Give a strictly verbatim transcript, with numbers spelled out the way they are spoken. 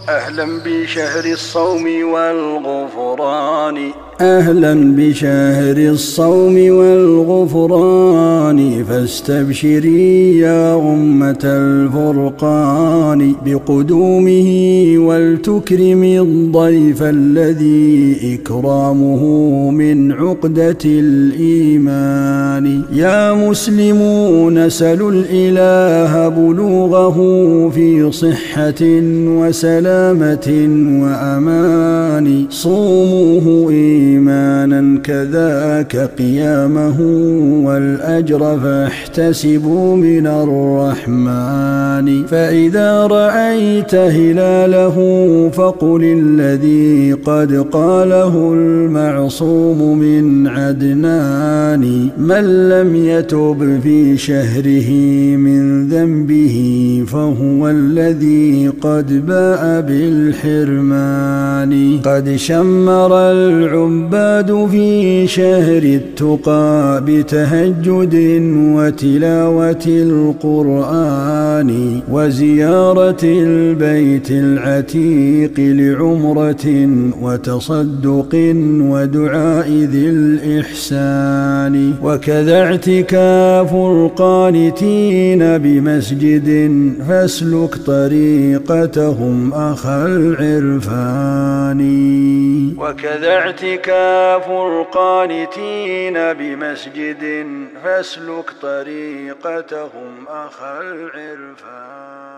أهلا بشهر الصوم والغفران، أهلا بشهر الصوم والغفران، فاستبشري يا أمة الفرقان بقدومه، ولتكرمي الضيف الذي إكرامه من عقدة الإيمان. يا مسلمون سلوا الإله بلوغه في صحة وسلامة وأمان، صوموه إيمانا كذاك قيامه، والأجر فاحتسبوا من الرحمن. فإذا رأيت هلاله فقل الذي قد قاله المعصوم من عدنان، من لم يتب في شهره من ذنبه فهو الذي قد باء بالحرمان. قد شمر العباد في شهر التقى بتهجد وتلاوة القرآن، وزيارة البيت العتيق لعمرة وتصدق ودعاء ذي الإحسان. وكذا اعتكاف القانتين بمسجد، فاسلك طريقتهم أخا العرفان. وكذا اعتكاف القانتين بمسجد، فاسلك طريقتهم أخا العرفان.